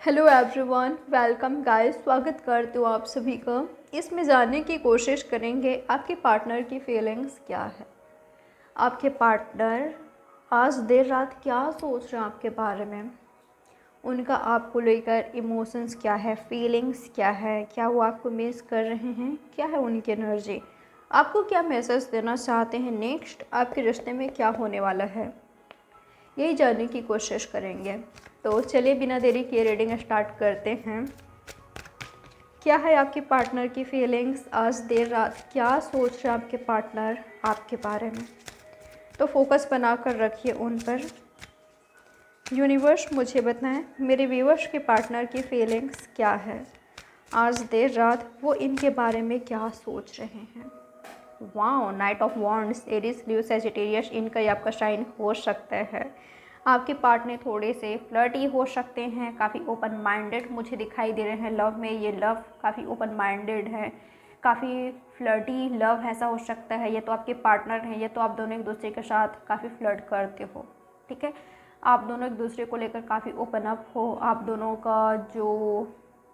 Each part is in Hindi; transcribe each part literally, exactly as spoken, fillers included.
Hello everyone, welcome guys. स्वागत करती हूँ आप सभी का। इसमें जानने की कोशिश करेंगे आपके पार्टनर की फीलिंग्स क्या है। आपके पार्टनर आज देर रात क्या सोच रहे हैं आपके बारे में, उनका आपको लेकर इमोशंस क्या है, फीलिंग्स क्या है, क्या वो आपको मिस कर रहे हैं, क्या है उनकी एनर्जी, आपको क्या मैसेज देना चाहते हैं, नेक्स्ट आपके रिश्ते में क्या होने वाला है, यही जानने की कोशिश करेंगे। तो चलिए बिना देरी किए रीडिंग स्टार्ट करते हैं। क्या है आपके पार्टनर की फीलिंग्स, आज देर रात क्या सोच रहे हैं आपके पार्टनर आपके बारे में, तो फोकस बनाकर रखिए उन पर। यूनिवर्स मुझे बताएं मेरे व्यूअर्स के पार्टनर की फीलिंग्स क्या है, आज देर रात वो इनके बारे में क्या सोच रहे हैं। Wow, knight of wands, Aries, Leo, Sagittarius, इनका ही आपका साइन हो सकता है। आपके पार्टनर थोड़े से फ्लर्टी हो सकते हैं, काफ़ी ओपन माइंडेड मुझे दिखाई दे रहे हैं लव में। ये लव काफ़ी ओपन माइंडेड है, काफ़ी फ्लर्टी लव ऐसा हो सकता है। ये तो आपके पार्टनर हैं, ये तो आप दोनों एक दूसरे के साथ काफ़ी फ्लर्ट करते हो, ठीक है। आप दोनों एक दूसरे को लेकर काफ़ी ओपन अप हो। आप दोनों का जो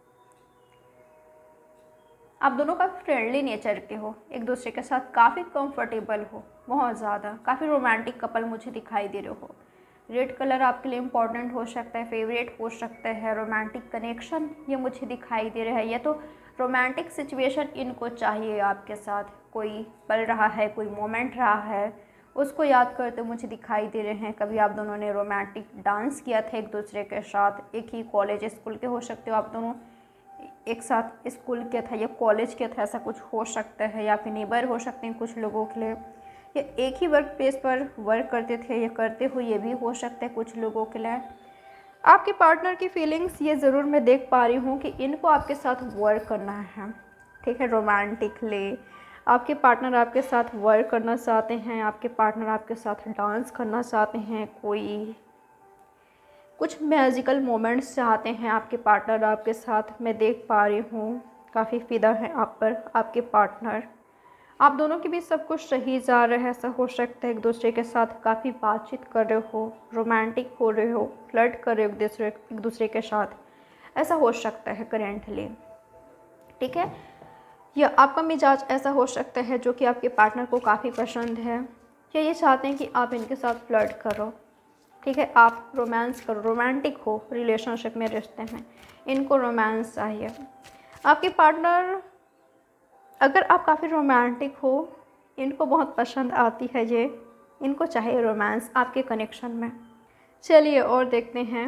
आप दोनों का फ्रेंडली नेचर के हो, एक दूसरे के साथ काफ़ी कंफर्टेबल हो, बहुत ज़्यादा काफ़ी रोमांटिक कपल मुझे दिखाई दे रहे हो। रेड कलर आपके लिए इम्पॉर्टेंट हो सकता है, फेवरेट हो सकता है। रोमांटिक कनेक्शन ये मुझे दिखाई दे रहा है, ये तो रोमांटिक सिचुएशन इनको चाहिए आपके साथ। कोई पल रहा है, कोई मोमेंट रहा है, उसको याद करते मुझे दिखाई दे रहे हैं। कभी आप दोनों ने रोमांटिक डांस किया था एक दूसरे के साथ, एक ही कॉलेज स्कूल के हो सकते हो आप दोनों, एक साथ स्कूल के था या कॉलेज के था, ऐसा कुछ हो सकता है। या फिर नेबर हो सकते हैं कुछ लोगों के लिए, या एक ही वर्क प्लेस पर वर्क करते थे या करते हो, ये भी हो सकता है कुछ लोगों के लिए। आपके पार्टनर की फीलिंग्स ये ज़रूर मैं देख पा रही हूँ कि इनको आपके साथ वर्क करना है, ठीक है। रोमांटिकली आपके पार्टनर आपके साथ वर्क करना चाहते हैं, आपके पार्टनर आपके साथ डांस करना चाहते हैं, कोई कुछ मैजिकल मोमेंट्स चाहते हैं आपके पार्टनर आपके साथ। मैं देख पा रही हूँ काफ़ी फ़िदा है आप पर आपके पार्टनर। आप दोनों के बीच सब कुछ सही जा रहा है, ऐसा हो सकता है। एक दूसरे के साथ काफ़ी बातचीत कर रहे हो, रोमांटिक हो रहे हो, फ्लर्ट कर रहे हो एक दूसरे एक दूसरे के साथ, ऐसा हो सकता है करेंटली, ठीक है। या आपका मिजाज ऐसा हो सकता है जो कि आपके पार्टनर को काफ़ी पसंद है, या ये चाहते हैं कि आप इनके साथ फ्लर्ट करो, ठीक है। आप रोमांस करो, रोमांटिक हो रिलेशनशिप में, रिश्ते में, इनको रोमांस चाहिए। आपके पार्टनर, अगर आप काफ़ी रोमांटिक हो, इनको बहुत पसंद आती है ये, इनको चाहिए रोमांस आपके कनेक्शन में। चलिए और देखते हैं।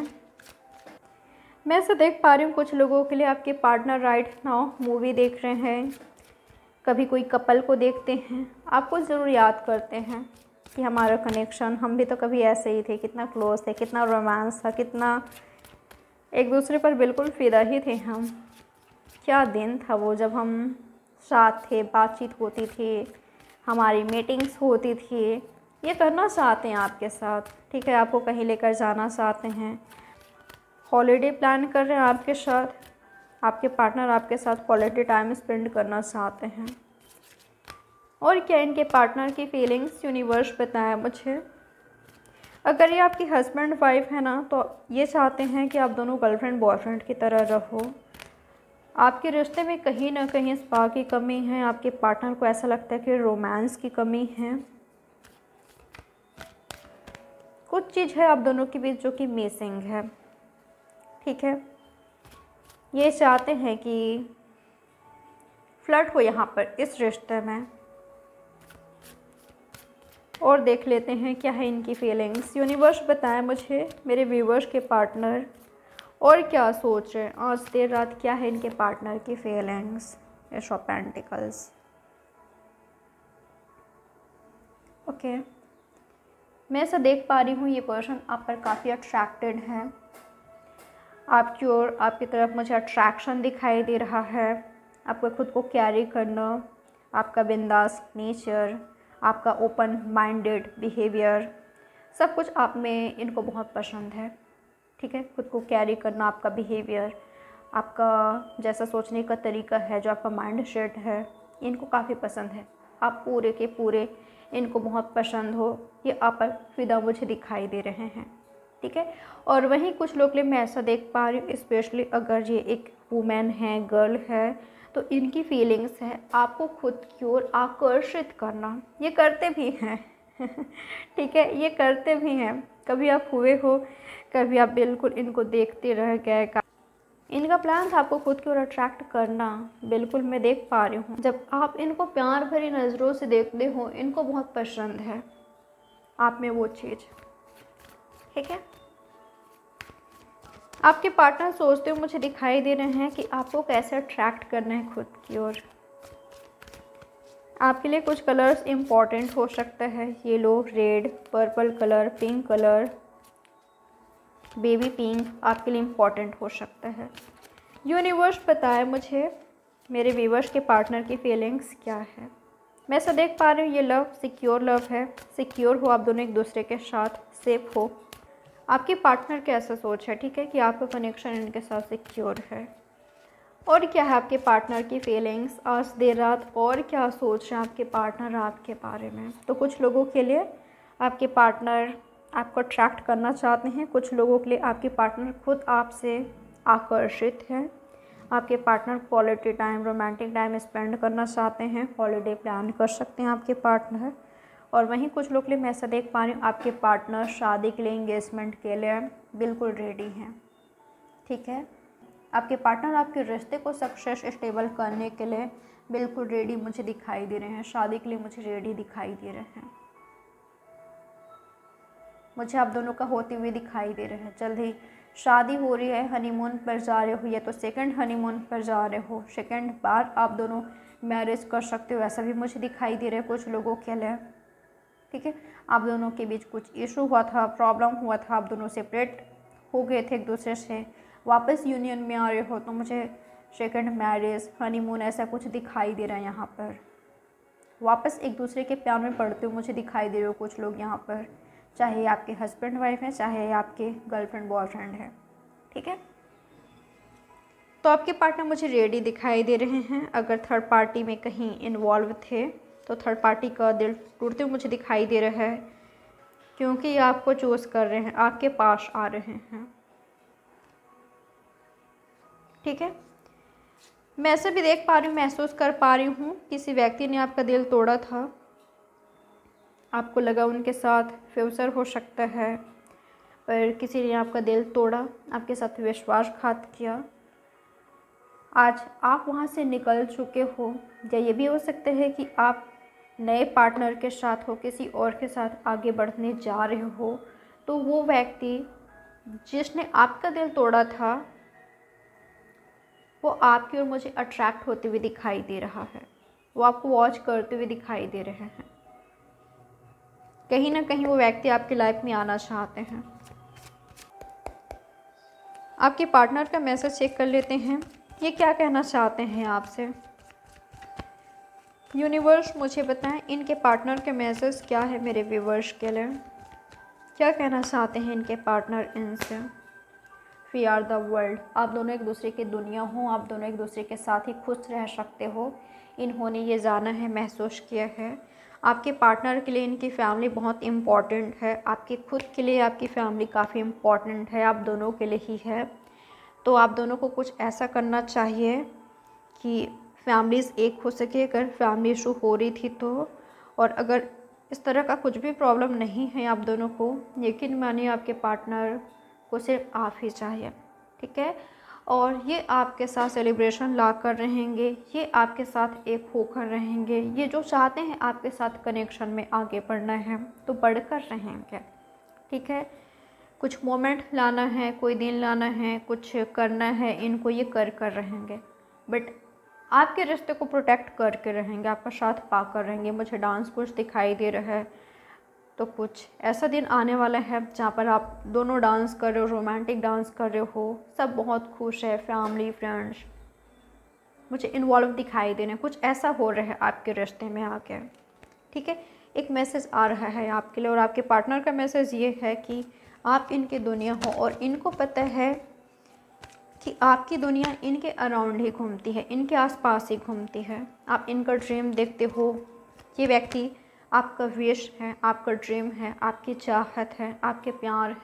मैं ऐसे देख पा रही हूँ कुछ लोगों के लिए आपके पार्टनर राइट नाउ मूवी देख रहे हैं, कभी कोई कपल को देखते हैं, आपको ज़रूर याद करते हैं कि हमारा कनेक्शन, हम भी तो कभी ऐसे ही थे, कितना क्लोज थे, कितना रोमांस था, कितना एक दूसरे पर बिल्कुल फ़िदा ही थे हम। क्या दिन था वो जब हम साथ थे, बातचीत होती थी, हमारी मीटिंग्स होती थी। ये करना चाहते हैं आपके साथ, ठीक है। आपको कहीं लेकर जाना चाहते हैं, हॉलीडे प्लान कर रहे हैं आपके साथ, आपके पार्टनर आपके साथ क्वालिटी टाइम स्पेंड करना चाहते हैं। और क्या इनके पार्टनर की फीलिंग्स यूनिवर्स बताया मुझे। अगर ये आपकी हस्बैंड वाइफ है ना, तो ये चाहते हैं कि आप दोनों गर्लफ्रेंड बॉयफ्रेंड की तरह रहो। आपके रिश्ते में कहीं ना कहीं स्पार्क की कमी है, आपके पार्टनर को ऐसा लगता है कि रोमांस की कमी है, कुछ चीज़ है आप दोनों के बीच जो कि मिसिंग है, ठीक है। ये चाहते हैं कि फ्लर्ट हो यहाँ पर इस रिश्ते में। और देख लेते हैं क्या है इनकी फीलिंग्स। यूनिवर्स बताएं मुझे मेरे व्यूवर्स के पार्टनर और क्या सोच रहे हैं, आज देर रात क्या है इनके पार्टनर की feelings. Ace of pentacles, okay. मैं ऐसा देख पा रही हूँ ये पर्सन आप पर काफ़ी अट्रैक्टेड है, आपकी ओर आपकी तरफ मुझे अट्रैक्शन दिखाई दे रहा है। आपको खुद को कैरी करना, आपका बिंदास नेचर, आपका ओपन माइंडेड बिहेवियर, सब कुछ आप में इनको बहुत पसंद है, ठीक है। खुद को कैरी करना, आपका बिहेवियर, आपका जैसा सोचने का तरीका है, जो आपका माइंड सेट है, इनको काफ़ी पसंद है। आप पूरे के पूरे इनको बहुत पसंद हो, ये आप पर फिदा मुझे दिखाई दे रहे हैं। ठीक है। और वहीं कुछ लोग के लिए मैं ऐसा देख पा रही हूँ, स्पेशली अगर ये एक वुमेन है, गर्ल है, तो इनकी फीलिंग्स है आपको खुद की ओर आकर्षित करना, ये करते भी हैं ठीक है, ये करते भी हैं। कभी आप हुए हो, कभी आप बिल्कुल इनको देखते रह गए, इनका प्लान था आपको खुद की ओर अट्रैक्ट करना, बिल्कुल मैं देख पा रही हूँ। जब आप इनको प्यार भरी नज़रों से देखते हो, इनको बहुत पसंद है आप में वो चीज़, ठीक है। आपके पार्टनर सोचते हुए मुझे दिखाई दे रहे हैं कि आपको कैसे अट्रैक्ट करना है खुद की ओर। आपके लिए कुछ कलर्स इम्पॉर्टेंट हो सकता है, yellow, red, purple colour, pink colour, baby pink आपके लिए इम्पॉर्टेंट हो सकता है। यूनिवर्स बताए मुझे मेरे व्यूअर्स के पार्टनर की फीलिंग्स क्या है। मैं ऐसा देख पा रही हूँ ये लव सिक्योर लव है, सिक्योर हो आप दोनों एक दूसरे के साथ, सेफ हो। आपके पार्टनर की ऐसा सोच है, ठीक है, कि आपका कनेक्शन इनके साथ सिक्योर है। और क्या है आपके पार्टनर की फीलिंग्स आज देर रात, और क्या सोच रहे हैं आपके पार्टनर आपके बारे में। तो कुछ लोगों के लिए आपके पार्टनर आपको अट्रैक्ट करना चाहते हैं, कुछ लोगों के लिए आपके पार्टनर खुद आपसे आकर्षित है। आपके partner quality time, romantic time spend करना चाहते हैं, हॉलीडे प्लान कर सकते हैं आपके पार्टनर। और वहीं कुछ लोग के लिए मैं ऐसा देख पा रही हूँ आपके पार्टनर शादी के लिए, एंगेजमेंट के लिए बिल्कुल रेडी हैं, ठीक है। आपके पार्टनर आपके रिश्ते को सक्सेस स्टेबल करने के लिए बिल्कुल रेडी मुझे दिखाई दे रहे हैं, शादी के लिए मुझे रेडी दिखाई दे रहे हैं, मुझे आप दोनों का होते हुए दिखाई दे रहे हैं। जल्द ही शादी हो रही है, हनीमून पर जा रहे हो, या तो सेकंड हनीमून पर जा रहे हो, सेकंड बार आप दोनों मैरिज कर सकते हो, ऐसा भी मुझे दिखाई दे रहा है कुछ लोगों के लिए, ठीक है। आप दोनों के बीच कुछ इशू हुआ था, प्रॉब्लम हुआ था, आप दोनों सेपरेट हो गए थे एक दूसरे से, वापस यूनियन में आ रहे हो, तो मुझे सेकंड मैरिज, हनीमून ऐसा कुछ दिखाई दे रहा है। यहाँ पर वापस एक दूसरे के प्यार में पड़ते हुए मुझे दिखाई दे रहे हो कुछ लोग यहाँ पर, चाहे आपके हस्बैंड वाइफ हैं, चाहे आपके गर्लफ्रेंड बॉयफ्रेंड है, ठीक है। तो आपके पार्टनर मुझे रेडी दिखाई दे रहे हैं। अगर थर्ड पार्टी में कहीं इन्वॉल्व थे तो थर्ड पार्टी का दिल टूटते हुए मुझे दिखाई दे रहा है, क्योंकि ये आपको चूज़ कर रहे हैं, आपके पास आ रहे हैं, ठीक है। मैं ऐसे भी देख पा रही हूँ, महसूस कर पा रही हूँ किसी व्यक्ति ने आपका दिल तोड़ा था, आपको लगा उनके साथ फ्यूचर हो सकता है, पर किसी ने आपका दिल तोड़ा, आपके साथ विश्वासघात किया। आज आप वहाँ से निकल चुके हो, या ये भी हो सकता है कि आप नए पार्टनर के साथ हो, किसी और के साथ आगे बढ़ने जा रहे हो। तो वो व्यक्ति जिसने आपका दिल तोड़ा था वो आपकी ओर मुझे अट्रैक्ट होते हुए दिखाई दे रहा है, वो आपको वॉच करते हुए दिखाई दे रहे हैं। कहीं ना कहीं वो व्यक्ति आपकी लाइफ में आना चाहते हैं। आपके पार्टनर का मैसेज चेक कर लेते हैं, ये क्या कहना चाहते हैं आपसे। यूनिवर्स मुझे बताएं इनके पार्टनर के मैसेज क्या है मेरे व्यूवर्स के लिए, क्या कहना चाहते हैं इनके पार्टनर इनसे। वी आर द वर्ल्ड, आप दोनों एक दूसरे की दुनिया हो, आप दोनों एक दूसरे के साथ ही खुश रह सकते हो। इन्होंने ये जाना है, महसूस किया है। आपके पार्टनर के लिए इनकी फैमिली बहुत इम्पॉर्टेंट है, आपके खुद के लिए आपकी फैमिली काफ़ी इम्पॉर्टेंट है, आप दोनों के लिए ही है। तो आप दोनों को कुछ ऐसा करना चाहिए कि फैमिलीज़ एक हो सके, अगर फैमिली इशू हो रही थी तो। और अगर इस तरह का कुछ भी प्रॉब्लम नहीं है आप दोनों को, यकीन मानिए आपके पार्टनर को सिर्फ आप ही चाहिए, ठीक है। और ये आपके साथ सेलिब्रेशन ला कर रहेंगे, ये आपके साथ एक होकर रहेंगे, ये जो चाहते हैं आपके साथ कनेक्शन में आगे बढ़ना है तो बढ़कर रहेंगे, ठीक है। कुछ मोमेंट लाना है, कोई दिन लाना है, कुछ करना है, इनको ये कर कर रहेंगे, बट आपके रिश्ते को प्रोटेक्ट करके रहेंगे, आपका साथ पाकर रहेंगे। मुझे डांस कुछ दिखाई दे रहा है, तो कुछ ऐसा दिन आने वाला है जहाँ पर आप दोनों डांस कर रहे हो, रोमांटिक डांस कर रहे हो, सब बहुत खुश है, फैमिली फ्रेंड्स मुझे इन्वॉल्व दिखाई दे रहे हैं, कुछ ऐसा हो रहा है आपके रिश्ते में आके, ठीक है। एक मैसेज आ रहा है आपके लिए, और आपके पार्टनर का मैसेज ये है कि आप इनकी दुनिया हो, और इनको पता है कि आपकी दुनिया इनके अराउंड ही घूमती है, इनके आसपास ही घूमती है। आप इनका ड्रीम देखते हो, ये व्यक्ति आपका विश है, आपका ड्रीम है, आपकी चाहत है, आपके प्यार हैं,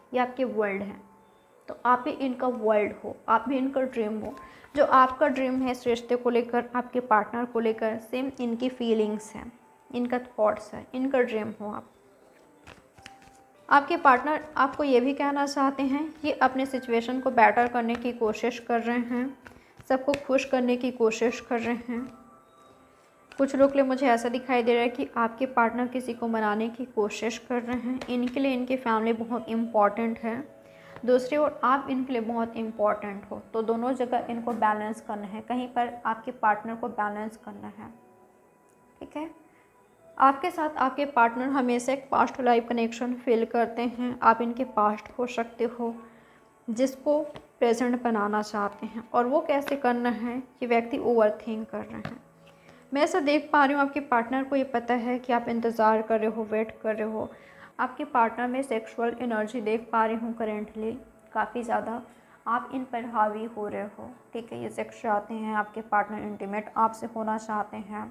ये आपके वर्ल्ड हैं, तो आप भी इनका वर्ल्ड हो, आप भी इनका ड्रीम हो। जो आपका ड्रीम है इस रिश्ते को लेकर, आपके पार्टनर को लेकर, सेम इनकी फीलिंग्स हैं, इनका थॉट्स है, इनका ड्रीम हो आप। आपके पार्टनर आपको ये भी कहना चाहते हैं, ये अपने सिचुएशन को बेटर करने की कोशिश कर रहे हैं, सबको खुश करने की कोशिश कर रहे हैं। कुछ लोग के लिए मुझे ऐसा दिखाई दे रहा है कि आपके पार्टनर किसी को मनाने की कोशिश कर रहे हैं। इनके लिए इनकी फैमिली बहुत इम्पॉर्टेंट है, दूसरी ओर आप इनके लिए बहुत इम्पॉर्टेंट हो। तो दोनों जगह इनको बैलेंस करना है, कहीं पर आपके पार्टनर को बैलेंस करना है, ठीक है। आपके साथ आपके पार्टनर हमेशा एक पास्ट लाइफ कनेक्शन फील करते हैं। आप इनके पास्ट हो सकते हो जिसको प्रेजेंट बनाना चाहते हैं, और वो कैसे करना है ये व्यक्ति ओवर थिंक कर रहे हैं। मैं ऐसा देख पा रही हूँ आपके पार्टनर को ये पता है कि आप इंतज़ार कर रहे हो, वेट कर रहे हो। आपके पार्टनर में सेक्सुअल एनर्जी देख पा रही हूँ करेंटली काफ़ी ज़्यादा, आप इन पर हावी हो रहे हो, ठीक है। ये सेक्स चाहते हैं, आपके पार्टनर इंटीमेट आपसे होना चाहते हैं।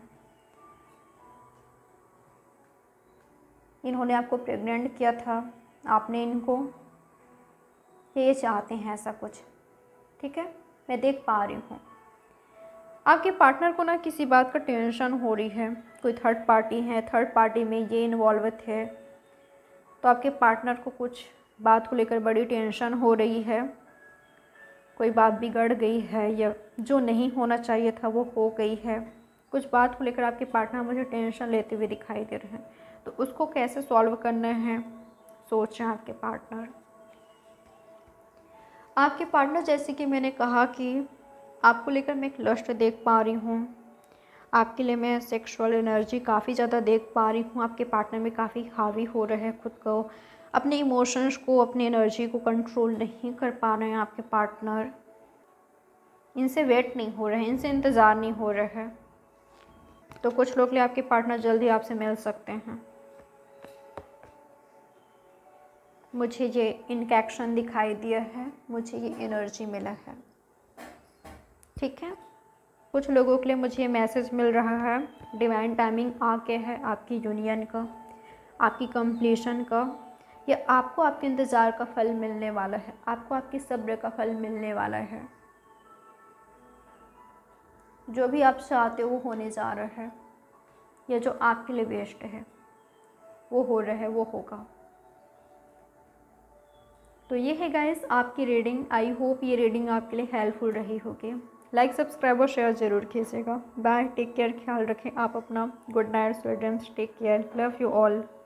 इन्होंने आपको प्रेग्नेंट किया था, आपने इनको, ये चाहते हैं ऐसा कुछ, ठीक है। मैं देख पा रही हूँ आपके पार्टनर को ना किसी बात का टेंशन हो रही है, कोई थर्ड पार्टी है, थर्ड पार्टी में ये इन्वॉल्व थे, तो आपके पार्टनर को कुछ बात को लेकर बड़ी टेंशन हो रही है। कोई बात बिगड़ गई है या जो नहीं होना चाहिए था वो हो गई है। कुछ बात को लेकर आपके पार्टनर मुझे टेंशन लेते हुए दिखाई दे रहे हैं, तो उसको कैसे सॉल्व करना है सोच रहे हैं आपके पार्टनर। आपके पार्टनर, जैसे कि मैंने कहा कि आपको लेकर मैं एक लस्ट देख पा रही हूँ, आपके लिए मैं सेक्सुअल एनर्जी काफ़ी ज़्यादा देख पा रही हूँ। आपके पार्टनर में काफ़ी हावी हो रहे हैं, खुद को, अपने इमोशंस को, अपनी एनर्जी को कंट्रोल नहीं कर पा रहे हैं आपके पार्टनर। इनसे वेट नहीं हो रहे हैं, इनसे इंतज़ार नहीं हो रहा है। तो कुछ लोग लिए आपके पार्टनर जल्दी आपसे मिल सकते हैं। मुझे ये इनका एक्शन दिखाई दिया है, मुझे ये एनर्जी मिला है, ठीक है। कुछ लोगों के लिए मुझे ये मैसेज मिल रहा है, डिवाइन टाइमिंग आके है आपकी यूनियन का, आपकी कंप्लीशन का, या आपको आपके इंतज़ार का फल मिलने वाला है, आपको आपकी सब्र का फल मिलने वाला है। जो भी आप चाहते हो वो होने जा रहा है, या जो आपके लिए बेस्ट है वो हो रहा है, वो होगा। तो ये है गाइस आपकी रीडिंग। आई होप ये रीडिंग आपके लिए हेल्पफुल रही होगी। लाइक, सब्सक्राइब और शेयर ज़रूर कीजिएगा। बाय, टेक केयर, ख्याल रखें आप अपना। Good night, sweet dreams, take care, love you all.